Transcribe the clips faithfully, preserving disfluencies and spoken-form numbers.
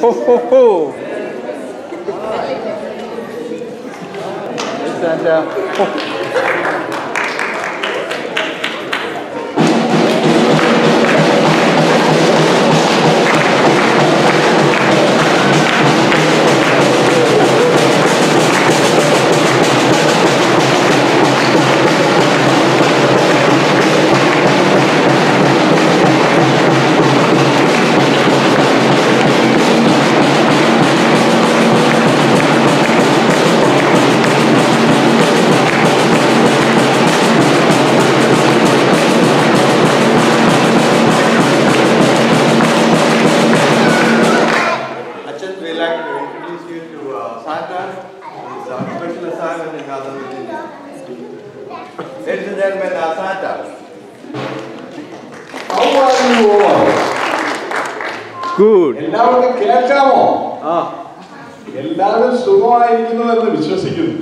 ho, ho, ho. Yes, and, uh, oh. Ladies and gentlemen, our Santa. How are you all? Good. എല്ലാവർക്കും കേൾക്കാമോ? ആ. എല്ലാവരും സുഖമായിരിക്കുന്നു എന്ന് വിശ്വസിക്കുന്നു.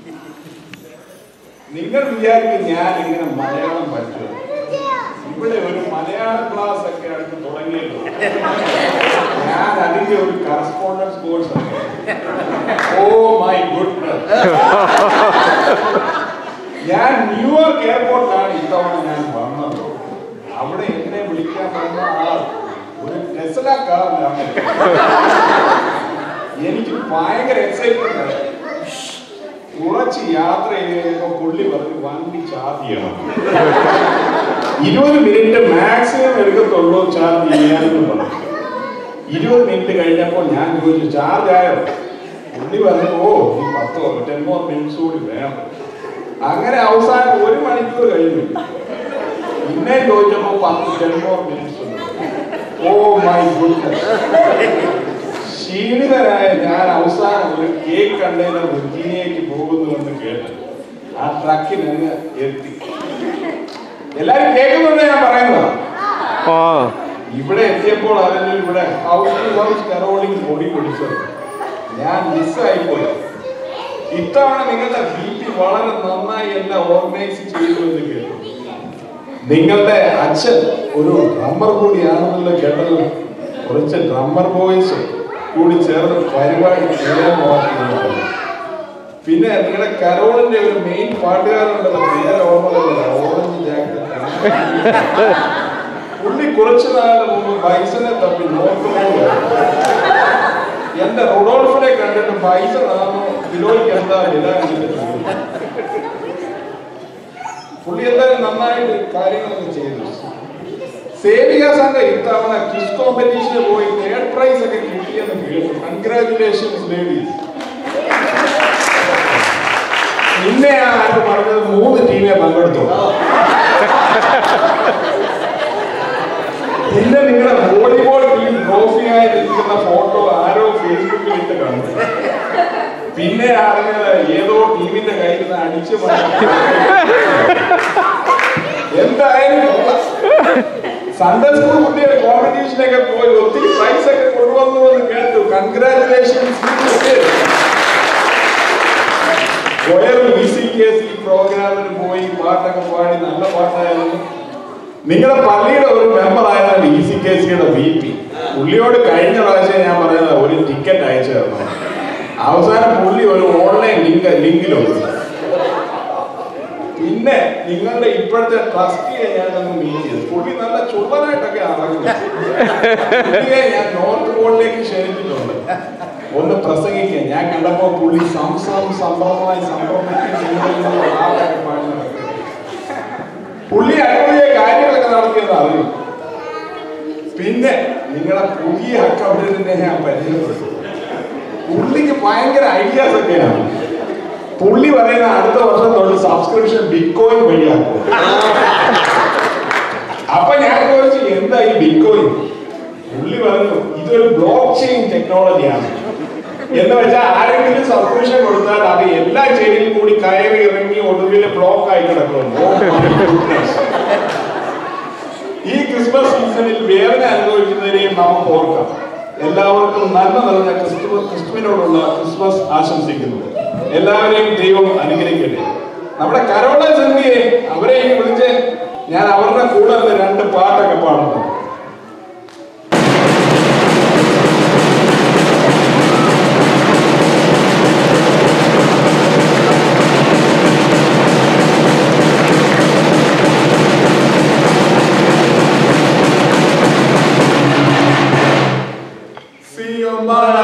നിങ്ങൾ വിചാരിക്കും ഞാൻ ഇങ്ങനെ മലയാളം പഠിച്ചു. ഇവിടെ ഒരു മലയാള ക്ലാസ് ഒക്കെ അടുത്ത് തുടങ്ങിയല്ലോ. ഞാൻ അതിന്റെ ഒരു കറസ്പോണ്ടൻസ് കോഴ്സ് ആണ്. Oh my goodness. ഞാൻ ന്യൂയോർക്ക് എയർപോർട്ടിലാണ് ഇത്തവണ ഞാൻ വന്നത്. അവിടെ എന്നെ വിളിക്കാൻ വന്ന ആൾ ഒരു ടെസ്ല കാറിലാണ്. എനിക്ക് ഭയങ്കര എക്സൈറ്റ്മെന്റ് ആണ്. കുറച്ച് യാത്ര ചെയ്യുമ്പോൾ പുള്ളി പറഞ്ഞ് വണ്ടി ചാർജ് ചെയ്യണം, ഇരുപത് മിനിറ്റ് മാക്സിമം എടുക്കത്തുള്ളൂ ചാർജ് ചെയ്യാനെന്ന് പറഞ്ഞു. ഇരുപത് മിനിറ്റ് കഴിഞ്ഞപ്പോൾ ഞാൻ ചോദിച്ചു ചാർജ് ആയോ? പുള്ളി പറഞ്ഞു ഓ ഈ പത്തോ ടെൻ മോർ മിനിറ്റ്സ് കൂടി വേണം. അങ്ങനെ അവസാനം ഒരു മണിക്കൂർ കഴിഞ്ഞു. പിന്നെ ചോദിച്ചപ്പോൾ പത്ത് ടെൻ മോർ മിനിറ്റ്സ് ഉണ്ട്. ഓ മൈ ഗുഡ്നസ്. ക്ഷീണിതരായ ഞാൻ അവസാനം ഒരു കേക്ക് കണ്ടെയ്നർ വിർജീനിയയ്ക്ക് പോകുന്നുവെന്ന് കേട്ട് ആ ട്രക്കിൽ നിന്ന് എത്തി. എല്ലാരും കേൾക്കുന്നുണ്ട് ഞാൻ പറയുന്നത്. ഇവിടെ എത്തിയപ്പോൾ അതിന് ഇവിടെ ഹൗസ് ഹൗസ് കരോളിംഗ് പൊടി പിടിച്ചത് ഞാൻ മിസ്സായിപ്പോയി. ഇത്തവണ നിങ്ങളുടെ ബി പി വളരെ നന്നായി എല്ലാം ഓർഗനൈസ് ചെയ്തു എന്ന് കേട്ടു. നിങ്ങളുടെ അച്ഛൻ ഒരു ഡ്രമ്മർ കൂടിയാണെന്നുള്ള കേട്ടത്. കുറച്ച് ഡ്രമ്മർ ബോയ്സ് കൂടി ചേർന്ന് പരിപാടി ചെയ്യാൻ നോക്കുന്നത്. പിന്നെ നിങ്ങളുടെ കരോളിന്റെ ഒരു മെയിൻ പാട്ടുകാരുണ്ടല്ലോ, പേര് ഓർമ്മ ഓറഞ്ച് ജാക്കറ്റ്. പുള്ളി കുറച്ചു നാൾ മുമ്പ് ബൈസനെ തപ്പി നോക്കുമ്പോൾ എന്റെ റൊഡോൾഫിനെ കണ്ടിട്ട് ബൈസൺ ആണോ കിലോയ്ക്ക് എന്താ വില കണ്ടിട്ട് പുള്ളി എന്തായാലും നന്നായിട്ട് കാര്യങ്ങളൊക്കെ ചെയ്തു. സേവിക സംഘ ഇത്തവണ ക്വിസ് കോമ്പറ്റീഷന് പോയി തേർഡ് പ്രൈസ് ഒക്കെ കിട്ടിയെന്ന് കേട്ടു. Congratulations ladies. പിന്നെ ആര് പറഞ്ഞത് മൂന്ന് ടീമെ പങ്കെടുത്തു. പിന്നെ നിങ്ങളുടെ വോളിബോൾ ടീം ട്രോഫിയായി നിൽക്കുന്ന ഫോട്ടോ ആരോ ഫേസ്ബുക്കിൽ ഇട്ട് കണ്ടു. പിന്നെ ആളുകൾ ഏതോ ടീമിന്റെ കയ്യിൽ നിന്ന് അടിച്ചു മാറ്റി. എന്തായാലും സൺഡേ സ്കൂൾ കുട്ടിയുടെ കോമ്പറ്റീഷനൊക്കെ പോയി ഒത്തിരി പ്രൈസ് ഒക്കെ കൊണ്ടുവന്നു എന്ന് കേട്ടു. കൺഗ്രാറ്റുലേഷൻസ്. പ്രോഗ്രാമിന് പോയി പാട്ടൊക്കെ പാടി നല്ല പാട്ടായിരുന്നു. നിങ്ങളുടെ പള്ളിയുടെ ഒരു മെമ്പർ ആയതാണ് ഇ സി കെ സിയുടെ ബി പി. പുള്ളിയോട് കഴിഞ്ഞ പ്രാവശ്യം ഞാൻ പറയുന്നത് ഒരു ടിക്കറ്റ് അയച്ചു തരണം. അവസാനം പുള്ളി ഒരു ഓൺലൈൻ ലിങ്ക് ലിങ്കിലുണ്ട്. പിന്നെ നിങ്ങളുടെ ഇപ്പോഴത്തെ ട്രസ്റ്റിയെ ഞാൻ ഒന്ന് മീറ്റ് ചെയ്തു. പുള്ളി നല്ല ചുള്ളനായിട്ടൊക്കെ അറിയുന്നത്. പുള്ളിയെ ഞാൻ നോർത്ത് പോളിലേക്ക് ക്ഷണിച്ചിട്ടുണ്ട് ഒന്ന് പ്രസംഗിക്കാൻ. ഞാൻ കണ്ടപ്പോൾ പുള്ളി സംസം സംഭവമായി സംഭവമാക്കി പാടുന്നത്. പുള്ളി അടിപൊളിയ കാര്യങ്ങളൊക്കെ നടത്തിയെന്ന് അറിയും. പിന്നെ നിങ്ങളുടെ പുതിയ അക്കൗണ്ടിനെ ഞാൻ പരിചയപ്പെട്ടു. പുള്ളിക്ക് ഭയങ്കര ഐഡിയാസ് ഒക്കെയാണ്. പുള്ളി പറയുന്ന അടുത്ത വർഷം തൊട്ട് സബ്സ്ക്രിപ്ഷൻ ബിറ്റ്കോയിൻ വഴിയാക്കും. അപ്പൊ ഞാൻ ചോദിച്ചു എന്താ ഈ ബിറ്റ്കോയിൻ? പുള്ളി പറഞ്ഞു ഇതൊരു ബ്ലോക്ക് ചെയിൻ ടെക്നോളജിയാണ്. എന്ന് വെച്ചാൽ ആരെങ്കിലും സബ്സ്ക്രിപ്ഷൻ കൊടുത്താൽ അത് എല്ലാ ചെയിനിലും കൂടി കയറി ഇറങ്ങി ഒടുവിൽ ബ്ലോക്ക് ആയി കിടക്കുന്നു. ഈ ക്രിസ്മസ് സീസണിൽ വേദന അനുഭവിക്കുന്നതിനെയും നമുക്ക് ഓർക്കാം. എല്ലാവർക്കും നന്മ നിറഞ്ഞ ക്രിസ്തു ക്രിസ്തുവിനോടുള്ള ക്രിസ്മസ് ആശംസിക്കുന്നു. എല്ലാവരെയും ദൈവം അനുഗ്രഹിക്കട്ടെ. നമ്മുടെ കരോള ചന്തിയെ അവരെയും വിളിച്ച് ഞാൻ അവരുടെ കൂടെ രണ്ട് പാട്ടൊക്കെ പാടുന്നു. പെരുമാറാൻ